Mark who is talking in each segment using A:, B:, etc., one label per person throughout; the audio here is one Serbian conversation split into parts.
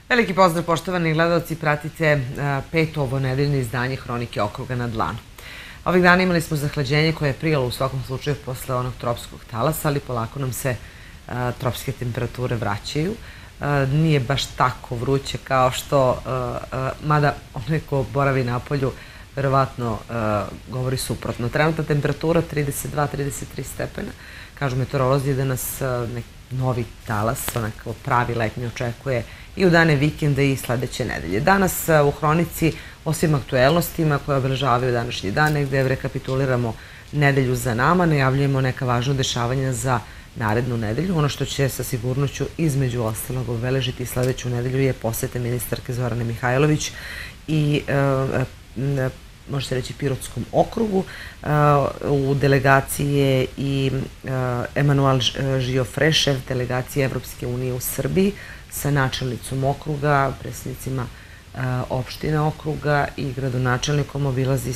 A: Veliki pozdrav, poštovani gledalci, pratite peto ovonedeljno izdanje Hronike okruga na dlanu. Ovih dana imali smo zahlađenje koje je prijalo u svakom slučaju posle onog tropskog talasa, ali polako nam se tropske temperature vraćaju. Nije baš tako vruće kao što, mada onaj ko boravi na polju, verovatno govori suprotno. Trenutna temperatura 32-33 stepena. Kažu meteorolozi da nas novi talas, onako pravi letnji, očekuje i u dane vikenda i sledeće nedelje. Danas u Hronici, osim aktuelnostima koje obeležavaju današnji dan, gde rekapituliramo nedelju za nama, najavljujemo neka važna dešavanja za narednu nedelju. Ono što će sa sigurnošću između ostalog obeležiti sledeću nedelju je posete ministarke Zorane Mihajlović i može se reći Pirotskom okrugu. U delegaciji je i Emanuel Žiofre, šef delegacije Evropske unije u Srbiji, sa načelnicom okruga, predsjednicima opštine okruga i gradonačelnikom. Obilazi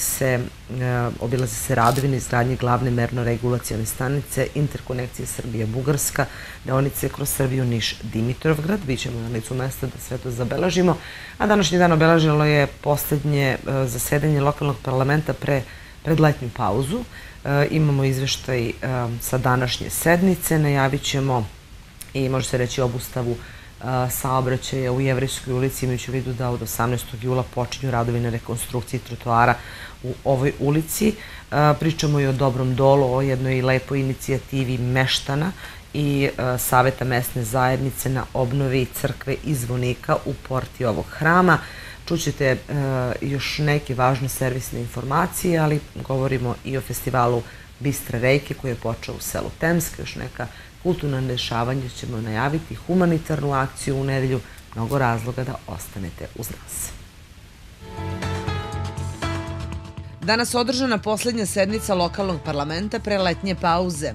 A: se radovi na izgradnji glavne merno-regulacione stanice, interkonekcije Srbija-Bugarska, deonice kroz Srbiju Niš-Dimitrovgrad. Bićemo na licu mesta da sve to zabeležimo. A današnji dan obeležilo je poslednje zasedanje lokalnog parlamenta pred letnju pauzu. Imamo izveštaj sa današnje sednice. Najavit ćemo i može se reći obustavu saobraćaja u Jevrejskoj ulici, imajući u vidu da od 18. jula počinju radovi na rekonstrukciji trotoara u ovoj ulici. Pričamo i o Dobrom Dolu, o jednoj lepoj inicijativi meštana i Saveta mesne zajednice na obnovi crkve i zvonika u porti ovog hrama. Čućete još neke važne servisne informacije, ali govorimo i o festivalu Bistre reke koji je počeo u selu Temska, još neka kulturna dešavanja ćemo najaviti, humanitarnu akciju u nedelju, mnogo razloga da ostanete uz nas. Danas održana poslednja sednica lokalnog parlamenta pre letnje pauze.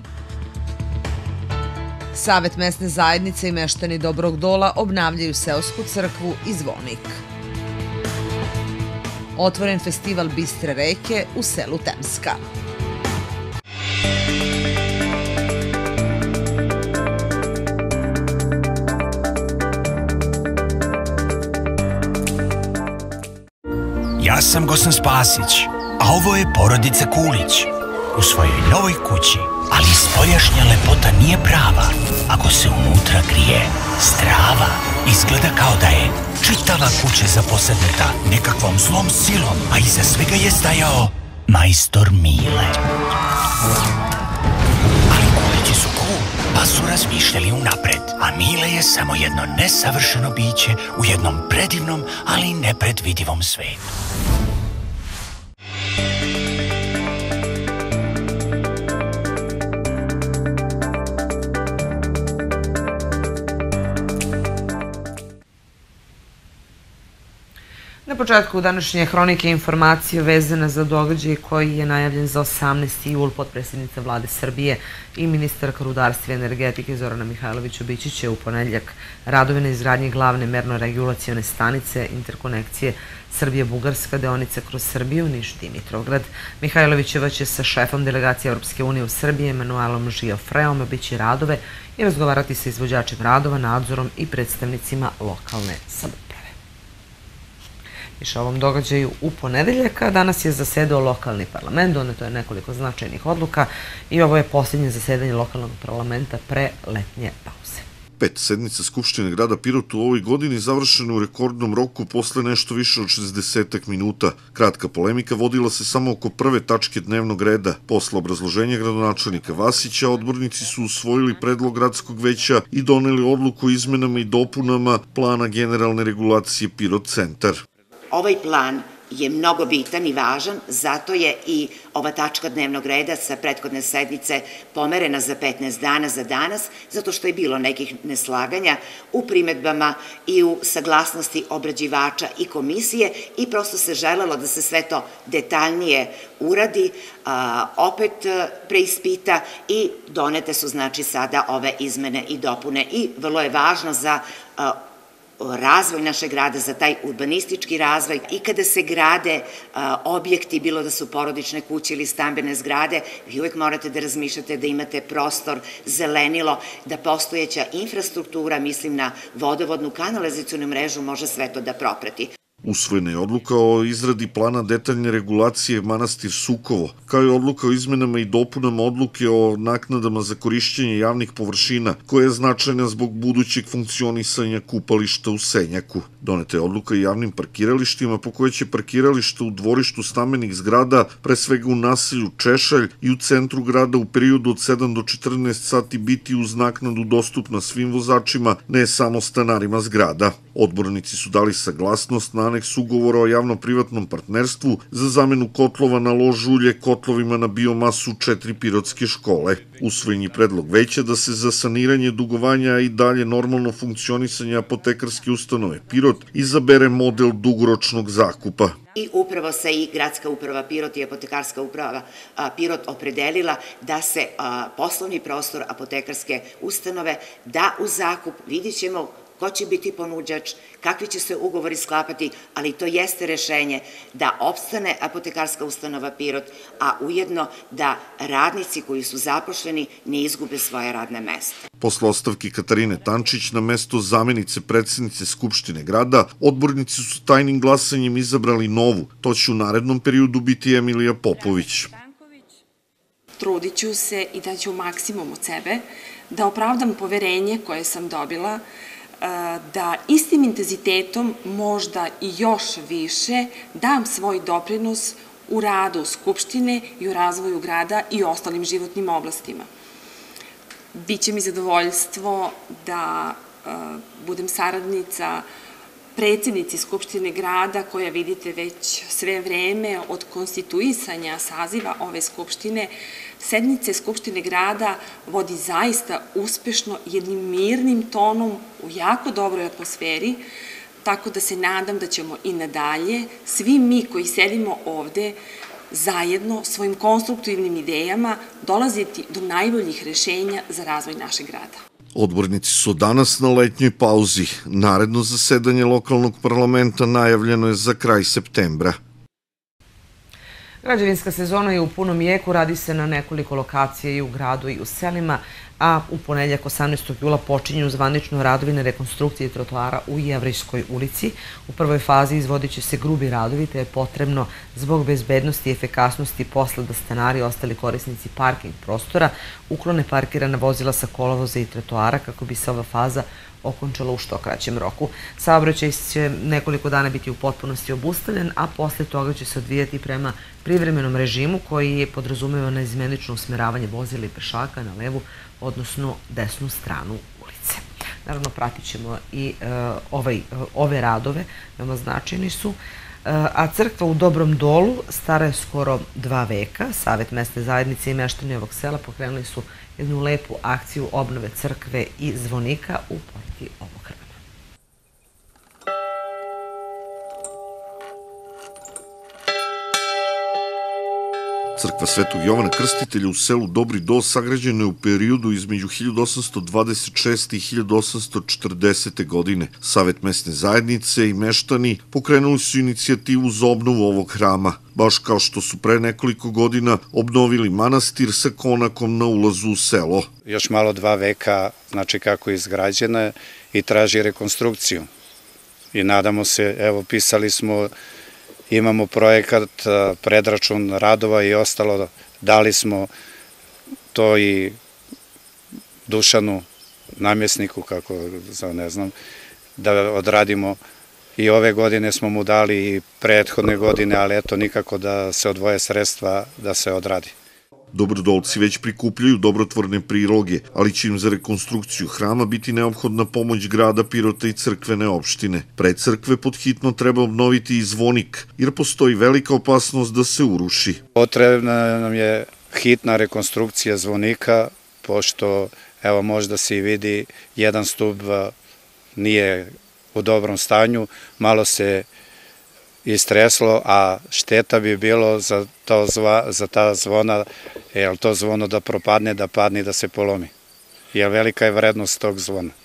A: Savet mesne zajednice i meštani Dobrog Dola obnavljaju seosku crkvu i zvonik. Otvoren festival Bistre reke u selu Temska.
B: Ja sam Gosan Spasić, a ovo je porodica Kulić. U svojoj novoj kući, ali spoljašnja lepota nije prava ako se unutra krije strava. Izgleda kao da je čitava kuća zaposedneta nekakvom zlom silom, a iza svega je stajao majstor Mile. Ali Kulići su cool, pa su razmišljali unapred, a Mile je samo jedno nesavršeno biće u jednom predivnom, ali nepredvidivom svetu.
A: Na početku današnje hronike informacije vezana za događaj koji je najavljen za 18. jul. Potpredsjednica Vlade Srbije i ministarka rudarstva i energetike Zorana Mihajlović obići će u ponedeljak radove na izgradnji glavne merno-regulacione stanice interkonekcije Srbija-Bugarska, deonice kroz Srbiju Niš-Dimitrovgrad. Mihajlovićeva će sa šefom delegacije Evropske unije u Srbiji Emanuelom Žiofreom obići radove i razgovarati sa izvođačem radova, nadzorom i predstavnicima lokalne samouprave. Više o ovom događaju u ponedeljak, a danas je zasedao lokalni parlament, doneto je nekoliko značajnih odluka i ovo je posljednje zasedanje lokalnog parlamenta pre letnje pauze.
C: Peta sednica Skupštine grada Pirota u ovoj godini završena u rekordnom roku posle nešto više od 60 minuta. Kratka polemika vodila se samo oko prve tačke dnevnog reda. Posle obrazloženja gradonačelnika Vasića, odbornici su usvojili predlog gradskog veća i doneli odluku o izmenama i dopunama plana generalne regulacije Pirot centar.
D: Ovaj plan je mnogo bitan i važan, zato je i ova tačka dnevnog reda sa prethodne sednice pomerena za 15 dana za danas, zato što je bilo nekih neslaganja u primetbama i u saglasnosti obrađivača i komisije i prosto se želelo da se sve to detaljnije uradi, opet preispita i donete su znači sada ove izmene i dopune i vrlo je važno za razvoj našeg grada, za taj urbanistički razvoj i kada se grade objekti, bilo da su porodične kuće ili stambene zgrade, vi uvek morate da razmišljate da imate prostor, zelenilo, da postojeća infrastruktura, mislim na vodovodnu kanalizacionu mrežu, može sve to da proprati.
C: Usvojena je odluka o izradi plana detaljne regulacije manastir Sukovo, kao i odluka o izmenama i dopunama odluke o naknadama za korišćenje javnih površina, koja je značajna zbog budućeg funkcionisanja kupališta u Senjaku. Doneta je odluka i javnim parkiralištima, po kojoj će parkirališta u dvorištu stambenih zgrada, pre svega u naselju Češalj i u centru grada u periodu od 7 do 14 sati biti uz naknadu dostupna svim vozačima, ne samo stanarima zgrada. Odbornici su dali saglasnost na aneks ugovora o javno-privatnom partnerstvu za zamenu kotlova na lož ulje kotlovima na biomasu 4 pirotske škole. Usvojen je predlog veća da se za saniranje dugovanja i dalje normalno funkcionisanje apotekarske ustanove Pirot izabere model dugoročnog zakupa.
D: I upravo se i Gradska uprava Pirot i Apotekarska uprava Pirot opredelila da se poslovni prostor apotekarske ustanove da u zakup. Vidjet ćemo ko će biti ponuđač, kakvi će se ugovori sklapati, ali to jeste rešenje da opstane apotekarska ustanova Pirot, a ujedno da radnici koji su zaposleni ne izgube svoje radne mesta.
C: Posle ostavke Katarine Tančić na mesto zamenice predsednice Skupštine grada, odbornici su tajnim glasanjem izabrali novu. To će u narednom periodu biti Emilija Popović.
E: Trudit ću se i daću maksimum od sebe da opravdam poverenje koje sam dobila, da istim intenzitetom, možda i još više, dam svoj doprinos u radu Skupštine i u razvoju grada i ostalim životnim oblastima. Biće mi zadovoljstvo da budem saradnica predsednici Skupštine grada, koja vidite već sve vreme od konstituisanja saziva ove Skupštine, sednice Skupštine grada vodi zaista uspešno, jednim mirnim tonom, u jako dobroj atmosferi, tako da se nadam da ćemo i nadalje, svi mi koji sedimo ovde, zajedno svojim konstruktivnim idejama dolaziti do najboljih rešenja za razvoj našeg grada.
C: Odbornici su danas na letnjoj pauzi. Naredno zasedanje lokalnog parlamenta najavljeno je za kraj septembra.
A: Građevinska sezona je u punom jeku, radi se na nekoliko lokacija i u gradu i u selima, a u ponedeljak 18. jula počinju zvanično radovi na rekonstrukciji trotoara u Jevrejskoj ulici. U prvoj fazi izvodit će se grubi radovi, te je potrebno zbog bezbednosti i efikasnosti posla da stanari i ostali korisnici parking prostora uklone parkirana vozila sa kolovoza i trotoara kako bi se ova faza okončala u što kraćem roku. Saobraćaj će nekoliko dana biti u potpunosti obustavljen, a posle toga će se odvijati prema privremenom režimu koji podrazumeva neizmenično usmeravanje vozila i pešaka na levu, odnosno desnu stranu ulice. Naravno, pratit ćemo i ove radove, veoma značajni su. A crkva u Dobrom Dolu stara je skoro 2 veka. Savet mesne zajednice i meštani ovog sela pokrenuli su jednu lepu akciju obnove crkve i zvonika u porti ovog hrama.
C: Crkva Svetog Jovana Krstitelja u selu Dobri Do sagrađena je u periodu između 1826. i 1840. godine. Savet mesne zajednice i meštani pokrenuli su inicijativu za obnovu ovog hrama, baš kao što su pre nekoliko godina obnovili manastir sa konakom na ulazu u selo.
F: Još malo 2 veka, znači kako je izgrađena i traži rekonstrukciju. I nadamo se, evo pisali smo, imamo projekat, predračun radova i ostalo, dali smo to i Dušanu, namjesniku, kako ne znam, da odradimo. I ove godine smo mu dali i prethodne godine, ali eto nikako da se odvoje sredstva da se odradi.
C: Dobrodolci već prikupljaju dobrotvorne priloge, ali će im za rekonstrukciju hrama biti neophodna pomoć grada Pirota i crkvene opštine. Pre crkve podhitno treba obnoviti i zvonik, jer postoji velika opasnost da se uruši.
F: Potrebna nam je hitna rekonstrukcija zvonika, pošto, evo, možda se i vidi, jedan stub nije u dobrom stanju, malo se istreslo, a šteta bi bilo za ta zvona, to zvono da propadne, da padne i da se polomi. Jer velika je vrednost tog zvona.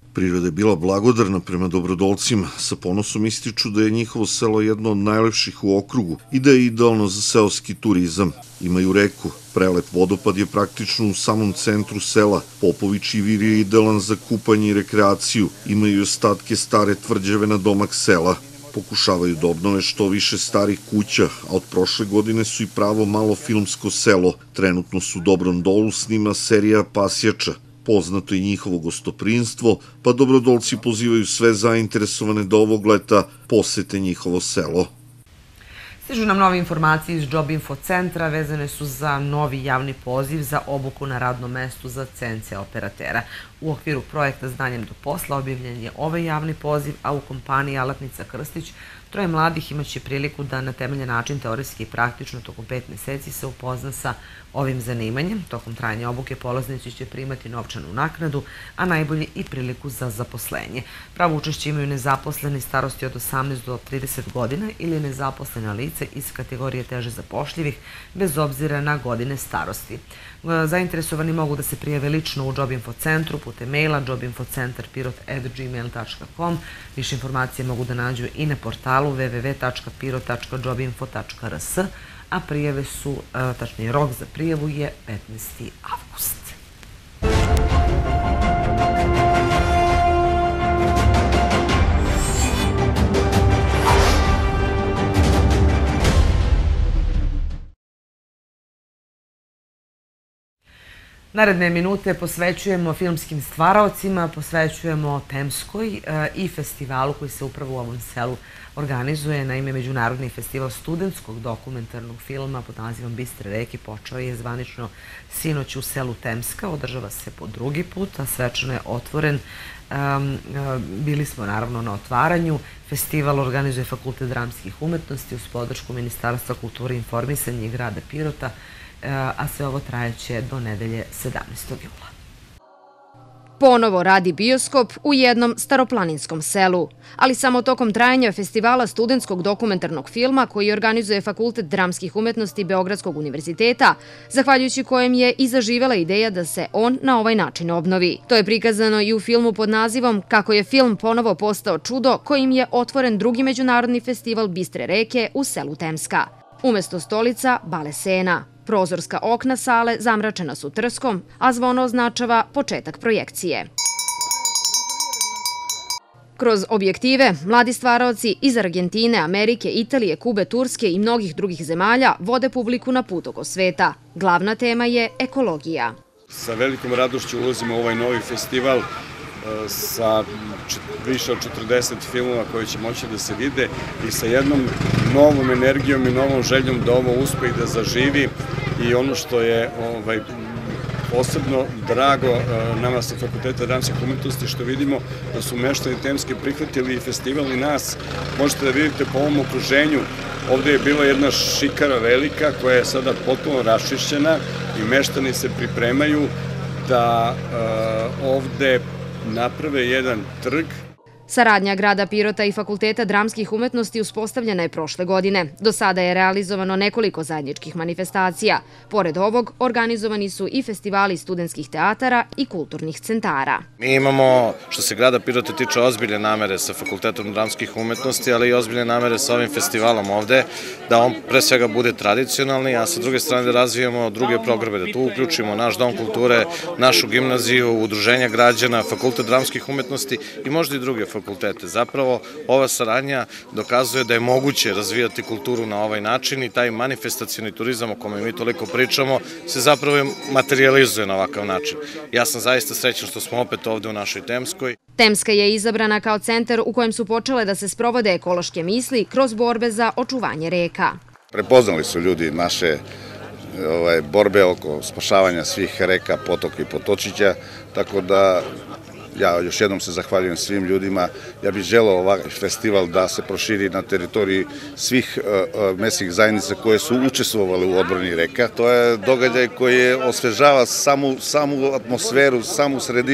C: Priroda je bila blagodarna prema Dobrodolcima, sa ponosom ističu da je njihovo selo jedno od najlepših u okrugu i da je idealno za seoski turizam. Imaju reku, prelep vodopad je praktično u samom centru sela, Popovičji vir je idealan za kupanje i rekreaciju, imaju ostatke stare tvrđave na domak sela. Pokušavaju da obnove što više starih kuća, a od prošle godine su i pravo malo filmsko selo. Trenutno su u Dobrom Dolu snima serija Pasjača. Poznato je njihovo gostoprinstvo, pa Dobrodolci pozivaju sve zainteresovane da ovog leta posete njihovo selo.
A: Stižu nam nove informacije iz Job Info centra, vezane su za novi javni poziv za obuku na radnom mestu za CNC operatera. U okviru projekta Znanjem do posla objavljen je ovaj javni poziv, a u kompaniji Alatnica Krstić 3 mladih imaće priliku da na temeljan način teorijski i praktično tokom 5 meseci se upozna sa ovim zanimanjem. Tokom trajanja obuke polaznici će primati novčanu naknadu, a najbolje i priliku za zaposlenje. Pravo učešće imaju nezaposleni starosti od 18 do 30 godina ili nezaposlena lice iz kategorije teže zapošljivih, bez obzira na godine starosti. Zainteresovani mogu da se prijave lično u Job Info centru putem maila jobinfocentar@gmail.com. Više informacije mogu da nađu i na portalu www.piro.jobinfo.rs, a prijave su, tačnije rok za prijavu je 15. avgust. Naredne minute posvećujemo filmskim stvaraocima, posvećujemo Temskoj i festivalu koji se upravo u ovom selu organizuje. Naime, Međunarodni festival studentskog dokumentarnog filma pod nazivom Bistre reke počeo je zvanično sinoć u selu Temska. Održava se po drugi put, a svečano je otvoren. Bili smo naravno na otvaranju. Festival organizuje Fakultet dramskih umetnosti uz podršku Ministarstva kulture i informisanja i grada Pirota, a sve ovo trajeće do nedelje 17. jula.
G: Ponovo radi bioskop u jednom staroplaninskom selu, ali samo tokom trajanja festivala studentskog dokumentarnog filma koji organizuje Fakultet dramskih umetnosti Beogradskog univerziteta, zahvaljujući kojem je i zaživela ideja da se on na ovaj način obnovi. To je prikazano i u filmu pod nazivom Kako je film ponovo postao čudo, kojim je otvoren drugi međunarodni festival Bistre reke u selu Temska. Umesto stolica, bale sena. Prozorska okna sale zamračena su trskom, a zvono označava početak projekcije. Kroz objektive, mladi stvaraoci iz Argentine, Amerike, Italije, Kube, Turske i mnogih drugih zemalja vode publiku na put oko sveta. Glavna tema je ekologija.
H: Sa velikom radošću ulazimo u ovaj novi festival sa više od 40 filmova koji će moći da se vide i sa jednom novom energijom i novom željom da ovo uspe i da zaživi. I ono što je posebno drago nama sa Fakulteta dramskih umetnosti, što vidimo da su meštani Temske prihvatili i festival i nas. Možete da vidite po ovom okruženju, ovde je bila jedna šikara velika koja je sada potpuno raščišćena i meštani se pripremaju da ovde naprave jedan trg.
G: Saradnja grada Pirota i Fakulteta dramskih umetnosti uspostavljena je prošle godine. Do sada je realizovano nekoliko zajedničkih manifestacija. Pored ovog, organizovani su i festivali studentskih teatara i kulturnih centara.
I: Mi imamo, što se grada Pirota tiče, ozbiljne namere sa Fakultetom dramskih umetnosti, ali i ozbiljne namere sa ovim festivalom ovde, da on pre svega bude tradicionalni, a sa druge strane da razvijamo druge programe, da tu uključimo naš dom kulture, našu gimnaziju, udruženja građana, Fakultet dramskih umetnosti i možda i druge fakultete. Zapravo, ova saradnja dokazuje da je moguće razvijati kulturu na ovaj način i taj manifestacioni turizam o kome mi toliko pričamo se zapravo materializuje na ovakav način. Ja sam zaista srećan što smo opet ovde u našoj Temskoj.
G: Temska je izabrana kao centar u kojem su počele da se sprovode ekološke misli kroz borbe za očuvanje reka.
J: Prepoznali su ljudi naše borbe oko spašavanja svih reka, potoka i potočića, tako da ja još jednom se zahvaljujem svim ljudima. Ja bih želeo ovaj festival da se proširi na teritoriji svih mesnih zajednica koje su učestvovale u odbrani reka. To je događaj koji osvežava samu atmosferu, samu sredinu.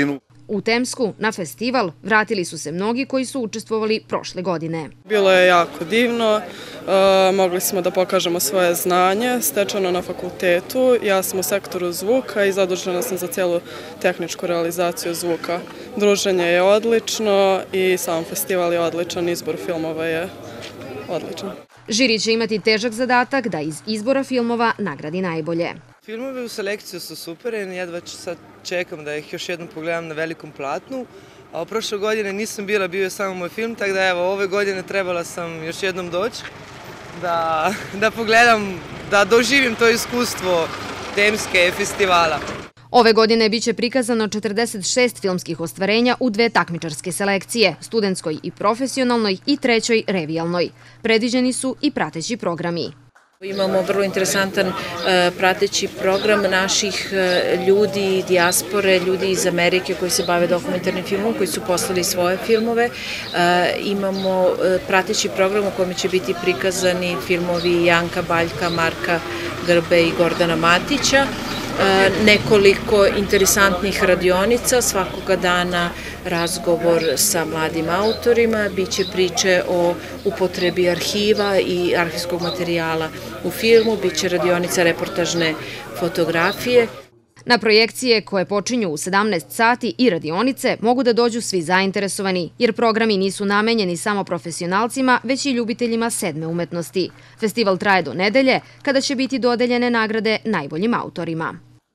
G: U Temsku na festival vratili su se mnogi koji su učestvovali prošle godine.
K: Bilo je jako divno, mogli smo da pokažemo svoje znanje, stečeno na fakultetu. Ja sam u sektoru zvuka i zadužena sam za cijelu tehničku realizaciju zvuka. Druženje je odlično i sam festival je odličan, izbor filmova je odličan.
G: Žiri će imati težak zadatak da iz izbora filmova nagradi najbolje.
L: Filmovi u selekciju su super i jedva sad čekam da ih još jednom pogledam na velikom platnu. A prošle godine nisam bila, bio je samo moj film, tako da evo ove godine trebala sam još jednom doći da pogledam, da doživim to iskustvo Temske festivala.
G: Ove godine biće prikazano 46 filmskih ostvarenja u 2 takmičarske selekcije, studentskoj i profesionalnoj i 3. revijalnoj. Predviđeni su i prateći programi.
M: Imamo vrlo interesantan prateći program naših ljudi, dijaspore, ljudi iz Amerike koji se bave dokumentarnim filmom, koji su poslali svoje filmove. Imamo prateći program u kojem će biti prikazani filmovi Janka Baljka, Marka Grbe i Gordana Matića. Nekoliko interesantnih radionica, svakoga dana razgovor sa mladim autorima, biće priče o upotrebi arhiva i arhivskog materijala u filmu, biće radionica reportažne fotografije.
G: Na projekcije koje počinju u 17 sati i radionice mogu da dođu svi zainteresovani, jer programi nisu namenjeni samo profesionalcima, već i ljubiteljima 7. umetnosti. Festival traje do nedelje, kada će biti dodeljene nagrade najboljim autorima.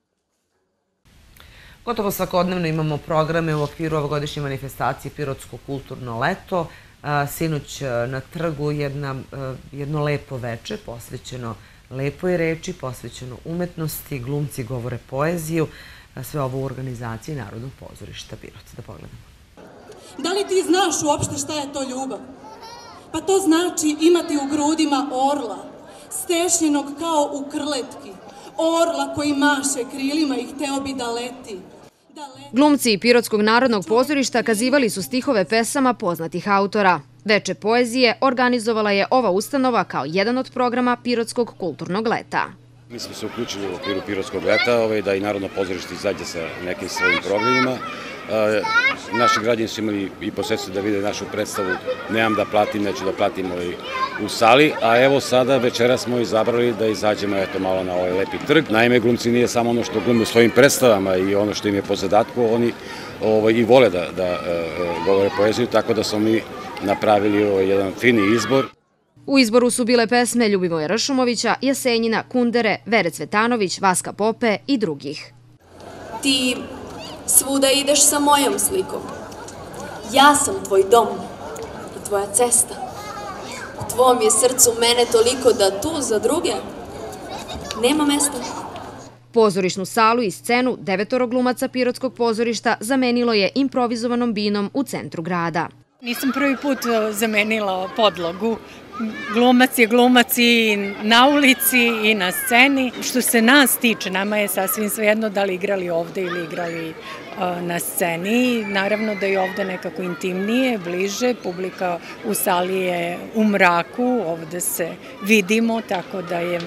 A: Gotovo svakodnevno imamo programe u okviru ovogodišnje manifestacije Pirotsko kulturno leto. Sinoć na trgu jedno lepo veče posvećeno lepoj reči, posvećeno umetnosti, glumci govore poeziju. Sve ovo u organizaciji Narodnog pozorišta Pirot. Da pogledamo.
N: Da li ti znaš uopšte šta je to ljubav? Pa to znači imati u grudima orla, stešnjenog kao u krletki. Orla koji maše krilima i hteo bi da leti.
G: Glumci Pirotskog narodnog pozorišta kazivali su stihove pesama poznatih autora. Veče poezije organizovala je ova ustanova kao jedan od programa Pirotskog kulturnog leta.
O: Mi smo se uključili u okviru Pirotskog leta da i Narodno pozorište izađe sa nekim svojim programima. Naši građani su imali i posjetiti da vide našu predstavu. Nemam da platim, neću da platim u sali, a evo sada večera smo izabrali da izađemo malo na ovaj lepi trg. Naime, glumci nije samo ono što glume u svojim predstavama i ono što im je po zadatku, oni i vole da govore poeziju, tako da smo mi napravili jedan fini izbor.
G: U izboru su bile pesme Ljubivoja Ršumovića, Jasenjina, Kundere, Vere Cvetanović, Vaska Pope i drugih.
P: Ti svuda ideš sa mojom slikom. Ja sam tvoj dom i tvoja cesta. U tvom je srcu mene toliko da tu za druge nema mesta.
G: Pozorišnu salu i scenu 9 glumaca Pirotskog pozorišta zamenilo je improvizovanom binom u centru grada.
Q: Nisam prvi put zamenila podlogu. Glumac je glumac i na ulici i na sceni. Što se nas tiče, nama je sasvim svejedno da li igrali ovde ili igrali na sceni. Naravno da je ovde nekako intimnije, bliže. Publika u sali je u mraku, ovde se vidimo, tako da je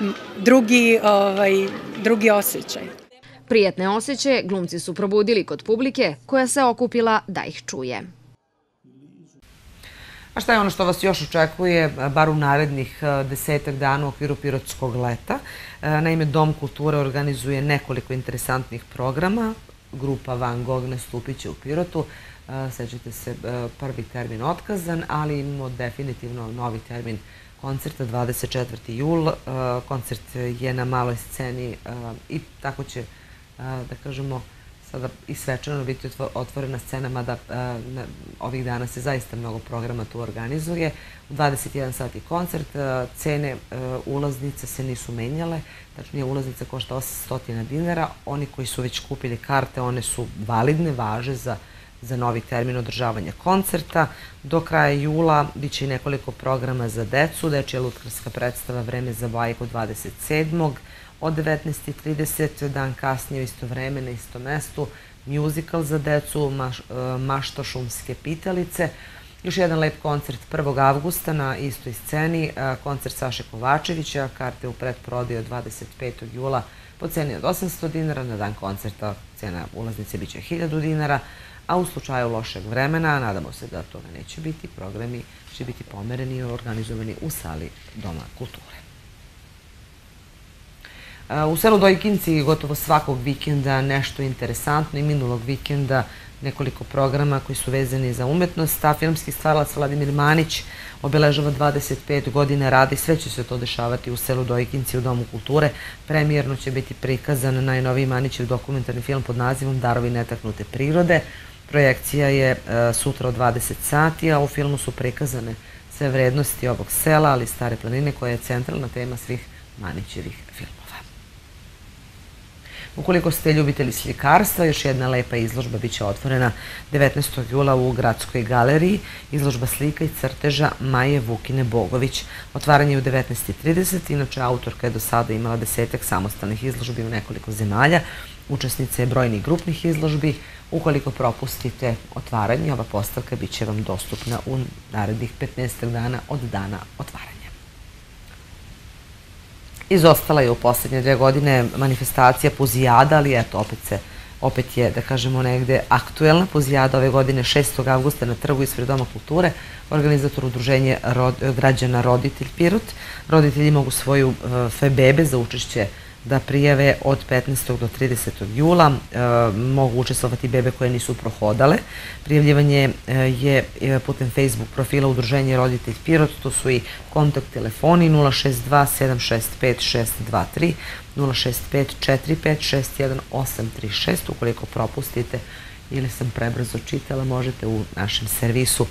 Q: drugi osjećaj.
G: Prijatne osjećaje glumci su probudili kod publike koja se okupila da ih čuje.
A: A šta je ono što vas još očekuje, bar u narednih 10 dana u okviru Pirotskog leta? Naime, Dom kulture organizuje nekoliko interesantnih programa. Grupa Van Gogh nastupit će u Pirotu. Sećate se, prvi termin otkazan, ali imamo definitivno novi termin koncerta, 24. jul. Koncert je na maloj sceni i tako će, da kažemo, sada i svečano biti otvorena scena, mada ovih dana se zaista mnogo programa tu organizuje. U 21 sati koncert, cene ulaznica se nisu menjale, tačnije ulaznica košta 800 dinara. Oni koji su već kupili karte, one su validne, važe za novi termin održavanja koncerta. Do kraja jula biće i nekoliko programa za decu, dečija lutkarska predstava Vreme za bajku 27. od 19:30, dan kasnije u isto vreme na istom mestu, mjuzikal za decu, Mašta šumske pitalice. Još jedan lep koncert 1. avgusta na istoj sceni, koncert Saše Kovačevića, karte u pretprodaji od 25. jula po ceni od 800 dinara, na dan koncerta cena ulaznice biće 1000 dinara, a u slučaju lošeg vremena, nadamo se da toga neće biti, programi će biti pomereni i organizovani u sali Doma kulture. U selu Dojkinci gotovo svakog vikenda nešto interesantno i minulog vikenda nekoliko programa koji su vezani za umetnost, a filmski stvaralac Vladimir Manić obeležava 25 godina rada i sve će se to dešavati u selu Dojkinci u Domu kulture. Premijerno će biti prikazan najnoviji Manićev dokumentarni film pod nazivom Darovi netaknute prirode. Projekcija je sutra od 20 sati, a u filmu su prikazane sve vrednosti ovog sela, ali i Stare planine, koja je centralna tema svih Manićevih filmova. Ukoliko ste ljubitelji slikarstva, još jedna lepa izložba biće otvorena 19. jula u Gradskoj galeriji, izložba slika i crteža Maje Vukine Bogović. Otvaranje je u 19:30, inače autorka je do sada imala 10 samostalnih izložbi u nekoliko zemalja, učesnice je brojnih grupnih izložbi. Ukoliko propustite otvaranje, ova postavka bit će vam dostupna u narednih 15 dana od dana otvaranja. Izostala je u poslednje 2 godine manifestacija Puzijada, ali eto, opet je, da kažemo, negde aktuelna. Puzijada ove godine 6. avgusta na trgu ispred Doma kulture, organizator udruženje građana Roditelj Pirot. Roditelji mogu svoju bebe za učešće da prijave od 15. do 30. jula. Mogu učestvovati bebe koje nisu prohodale. Prijavljivanje je putem Facebook profila udruženje Roditelj Pirot. Tu su i kontakt telefoni 062 765 623, 065 456 1836. Ukoliko propustite ili sam prebrzo čitala, možete u našem servisu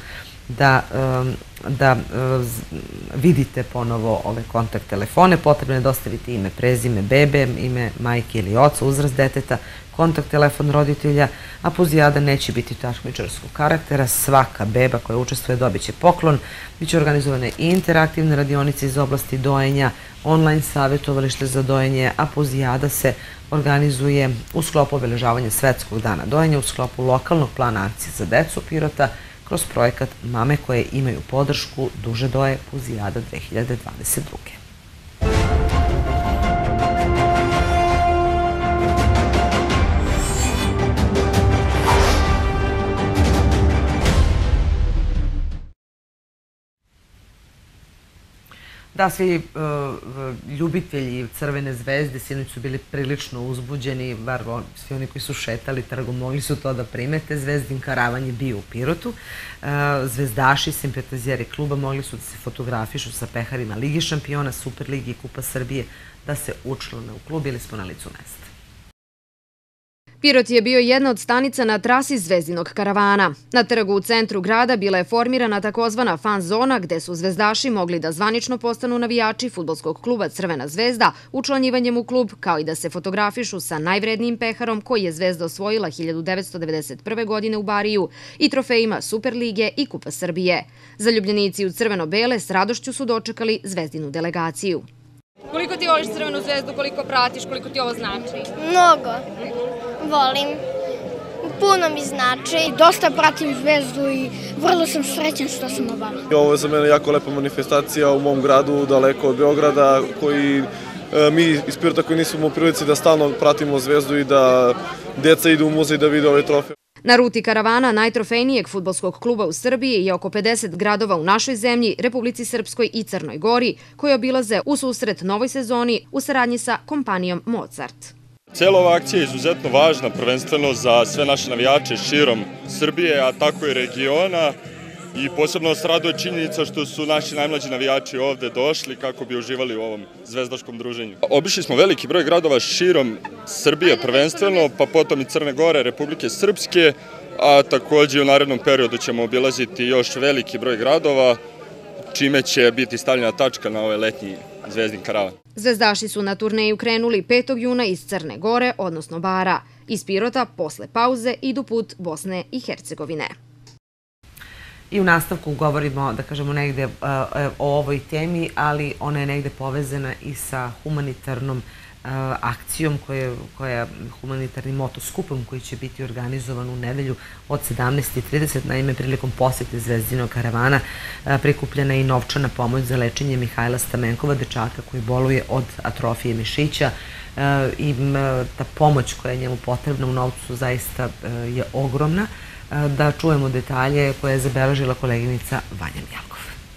A: da vidite ponovo ove kontakt telefone. Potrebno je dostaviti ime, prezime bebe, ime majke ili oca, uzrast deteta, kontakt telefon roditelja, a Puzijada neće biti takmičarskog karaktera. Svaka beba koja učestvuje dobit će poklon. Biće organizovane i interaktivne radionice iz oblasti dojenja, online savjetovalište za dojenje, a Puzijada se organizuje u sklopu obeležavanja Svetskog dana dojenja, u sklopu lokalnog plana akcije za decu Pirota, kroz projekat Mame koje imaju podršku Duže doje Puzijada 2022. Da, svi ljubitelji Crvene zvezde sinoć su bili prilično uzbuđeni, bar svi oni koji su šetali trgom mogli su to da primete. Zvezdin karavan je bio u Pirotu. Zvezdaši, simpatizeri kluba mogli su da se fotografišu sa peharima Ligi šampiona, Superligi i Kupa Srbije, da se učlane u klub. Bili smo na licu mesta.
G: Pirot je bio jedna od stanica na trasi Zvezdinog karavana. Na trgu u centru grada bila je formirana takozvana fan zona gde su zvezdaši mogli da zvanično postanu navijači fudbalskog kluba Crvena zvezda učlanjivanjem u klub, kao i da se fotografišu sa najvrednijim peharom koji je Zvezda osvojila 1991. godine u Bariju i trofejima Superlige i Kupa Srbije. Zaljubljenici u crveno-bele s radošću su dočekali Zvezdinu delegaciju.
R: Koliko ti voliš Crvenu zvezdu, koliko pratiš, koliko ti ovo znači?
S: Mnogo. Volim. Puno mi znači. Dosta pratim Zvezdu i vrlo sam srećan što sam obavila.
T: Ovo je za mene jako lepa manifestacija u mom gradu, daleko od Beograda, koji mi iz Pirota koji nismo u prilici da stalno pratimo Zvezdu i da deca idu u muzej da vide ove trofeje.
G: Na ruti karavana najtrofejnijeg fudbalskog kluba u Srbiji je oko 50 gradova u našoj zemlji, Republici Srpskoj i Crnoj Gori, koji obilaze u susret novoj sezoni u saradnji sa kompanijom Mozart.
U: Cijela ova akcija je izuzetno važna, prvenstveno za sve naše navijače širom Srbije, a tako i regiona. I posebno nas raduje činjenica što su naši najmlađi navijači ovde došli kako bi uživali u ovom zvezdaškom druženju. Obišli smo veliki broj gradova širom Srbije prvenstveno, pa potom i Crne Gore, Republike Srpske, a takođe u narednom periodu ćemo obilaziti još veliki broj gradova, čime će biti stavljena tačka na ovaj letnji Zvezdin karavan.
G: Zvezdaši su na turneju krenuli 5. juna iz Crne Gore, odnosno Bara. Iz Pirota posle pauze idu put Bosne i Hercegovine.
A: I u nastavku govorimo, da kažemo, negde o ovoj temi, ali ona je negde povezana i sa humanitarnom akcijom, humanitarnim motoskupom koji će biti organizovan u nedelju od 17:30. Naime, prilikom posete Zvezdinog karavana prikupljena je i novčana pomoć za lečenje Mihajla Stamenkova, dečaka koji boluje od atrofije mišića. I ta pomoć koja je njemu potrebna u novcu zaista je ogromna. Da čujemo detalje koje je zabeležila koleginica Vanja Mjalkov.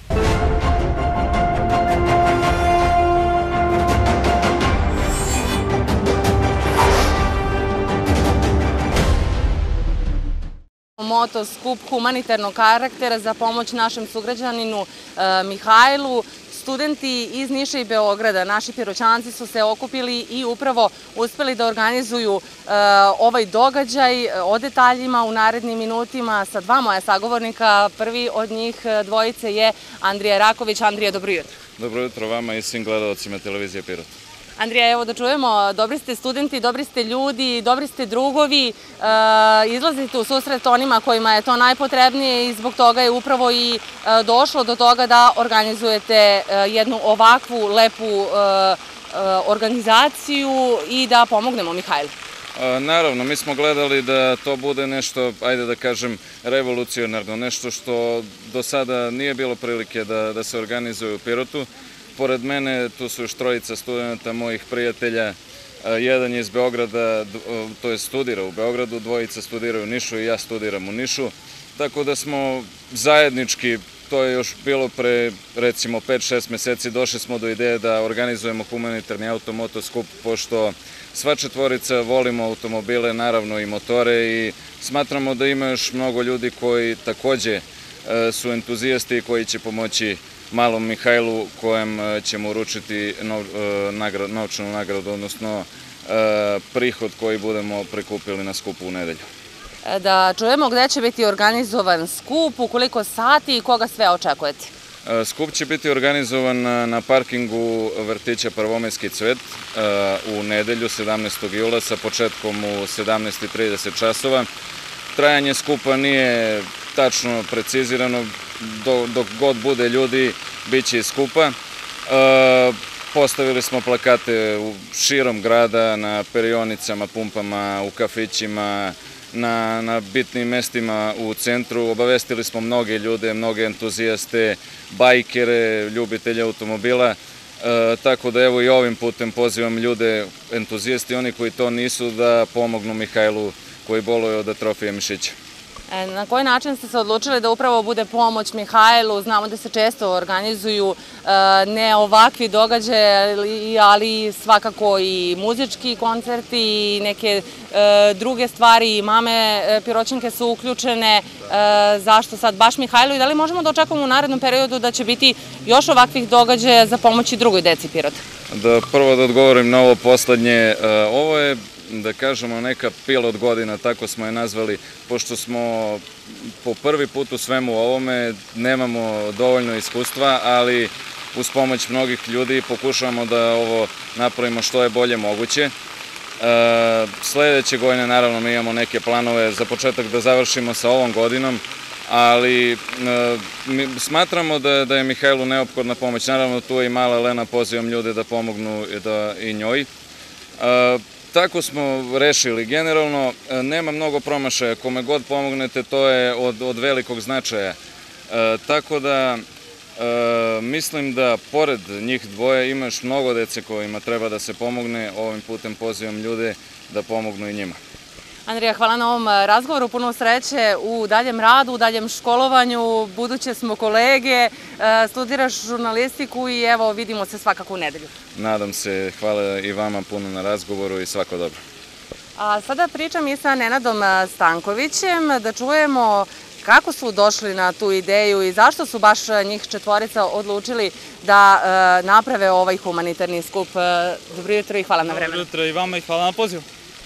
B: Motoskup humanitarnog karaktera za pomoć našem sugrađaninu Mihajlu. Studenti iz Niša i Beograda, naši Piroćanci, su se okupili i upravo uspeli da organizuju ovaj događaj. O detaljima u narednim minutima sa dva moja sagovornika. Prvi od njih dvojice je Andrija Raković. Andrija, dobro jutro.
V: Dobro jutro vama i svim gledalcima televizije Pirot.
B: Andrija, evo da čujemo, dobri ste studenti, dobri ste ljudi, dobri ste drugovi, izlazite u susret onima kojima je to najpotrebnije i zbog toga je upravo i došlo do toga da organizujete jednu ovakvu lepu organizaciju i da pomognemo Mihajlu.
V: Naravno, mi smo gledali da to bude nešto, ajde da kažem, revolucionarno, nešto što do sada nije bilo prilike da se organizuje u Pirotu. Pored mene tu su još trojica studenta, mojih prijatelja. Jedan je iz Beograda, to je studira u Beogradu, dvojica studiraju u Nišu i ja studiram u Nišu. Tako da smo zajednički, to je još bilo pre recimo 5-6 meseci, došli smo do ideje da organizujemo humanitarni automotoskup, pošto sva četvorica volimo automobile, naravno i motore, i smatramo da ima još mnogo ljudi koji takođe su entuzijasti i koji će pomoći malom Mihajlu, kojem ćemo uručiti novčanu nagradu, odnosno prihod koji budemo prikupili na skupu u nedelju.
B: Da čujemo gde će biti organizovan skup, u koliko sati i koga sve očekujete?
V: Skup će biti organizovan na parkingu vrtića Prvomajski cvet u nedelju 17. jula sa početkom u 17:30 časova. Trajanje skupa nije tačno precizirano, dok god bude ljudi, bit će i skupa. Postavili smo plakate širom grada, na perionicama, pumpama, u kafićima, na bitnim mestima u centru. Obavestili smo mnoge ljude, mnoge entuzijaste, bajkere, ljubitelje automobila. Tako da evo i ovim putem pozivam ljude, entuzijasti, oni koji to nisu, da pomognu Mihajlu koji boluje od atrofije mišića.
B: Na koji način ste se odlučili da upravo bude pomoć Mihajlu? Znamo da se često organizuju ne ovakvi događaje, ali svakako i muzički koncerti i neke druge stvari. I mame Piroćanke su uključene. Zašto sad baš Mihajlu i da li možemo da očekujemo u narednom periodu da će biti još ovakvih događaja za pomoć i drugoj deci Pirota?
V: Prvo da odgovorim na ovo poslednje. Ovo je, da kažemo, neka pilot godina, tako smo je nazvali, pošto smo po prvi put u svemu ovome, nemamo dovoljno iskustva, ali uz pomoć mnogih ljudi pokušavamo da ovo napravimo što je bolje moguće. Sledeće godine, naravno, mi imamo neke planove za početak da završimo sa ovom godinom, ali smatramo da je Mihajlu neophodna pomoć. Naravno, tu je i mala Lena, pozivam ljude da pomognu i njoj. Tako smo rešili. Generalno, nema mnogo promašaja. Kome god pomognete, to je od velikog značaja. Tako da, mislim da pored njih dvoje ima još mnogo dece kojima treba da se pomogne. Ovim putem pozivam ljude da pomognu i njima.
B: Andrija, hvala na ovom razgovoru, puno sreće u daljem radu, u daljem školovanju, buduće smo kolege, studiraš žurnalistiku i evo vidimo se svakako u nedelju.
V: Nadam se, hvala i vama puno na razgovoru i svako dobro.
B: A sada pričam i sa Nenadom Stankovićem, da čujemo kako su došli na tu ideju i zašto su baš njih četvorica odlučili da naprave ovaj humanitarni skup. Dobro jutro i hvala na vremenu.
W: Dobro jutro i vama i hvala na pozivu.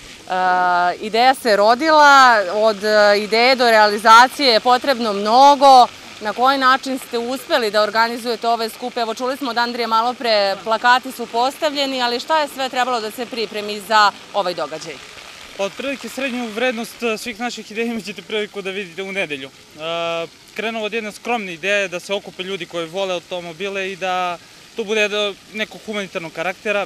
B: Ideja se rodila, od ideje do realizacije je potrebno mnogo. Na koji način ste uspeli da organizujete ove skupe? Evo, čuli smo od Andrije malo pre, plakati su postavljeni, ali šta je sve trebalo da se pripremi za ovaj događaj?
W: Otprilike srednju vrednost svih naših ideja imaćete priliku da vidite u nedelju.
D: krenuo od jedne skromne ideje da se okupe ljudi koji vole automobile i da to bude nekog humanitarnog karaktera.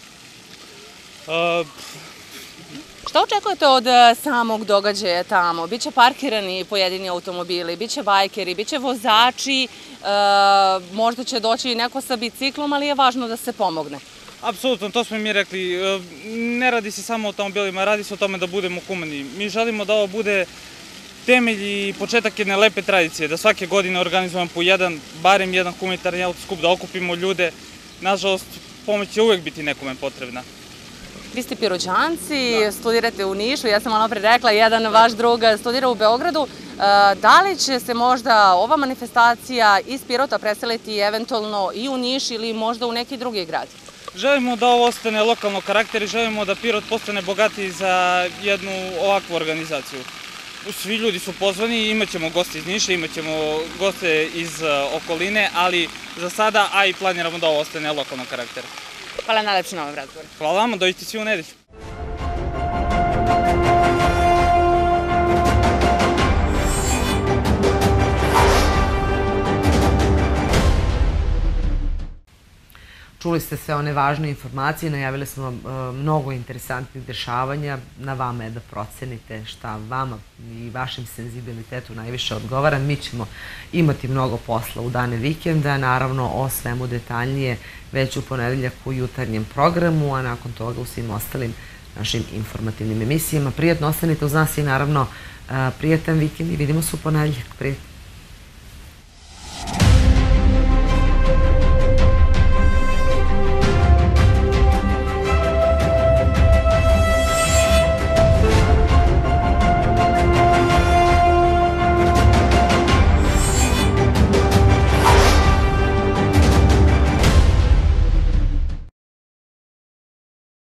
B: Šta očekujete od samog događaja tamo? Biće parkirani pojedini automobili, biće bajkeri, biće vozači, možda će doći i neko sa biciklom, ali je važno da se pomogne.
D: Apsolutno, to smo mi rekli. Ne radi se samo o automobilima, radi se o tome da budemo humani. Mi želimo da ovo bude temelj i početak jedne lepe tradicije, da svake godine organizujemo po barem jedan humanitarni autoskup, da okupimo ljude. Nažalost, pomoć će uvek biti nekome potrebna.
B: Vi ste Piroćanci, studirate u Nišu, ja sam malo pre rekla, jedan vaš drug studira u Beogradu. Da li će se možda ova manifestacija iz Pirota preseliti eventualno i u Niš ili možda u neki drugi grad?
D: Želimo da ovo ostane lokalno karakter i želimo da Pirot postane bogatiji za jednu ovakvu organizaciju. Svi ljudi su pozvani, imat ćemo goste iz Niša, imat ćemo goste iz okoline, ali za sada, a i planiramo da ovo ostane lokalno karakter.
B: Hvala najlepše na ovom razgovoru.
D: Hvala vama, dođite svi u nedelju.
A: Čuli ste sve one važne informacije, najavili smo mnogo interesantnih dešavanja. Na vama je da procenite šta vama i vašem senzibilitetu najviše odgovara. Mi ćemo imati mnogo posla u dane vikenda, naravno o svemu detaljnije već u ponedeljak u jutarnjem programu, a nakon toga u svim ostalim našim informativnim emisijama. Prijatno ostanite uz nas i naravno prijatan vikend i vidimo se u ponedeljak. Prijatno.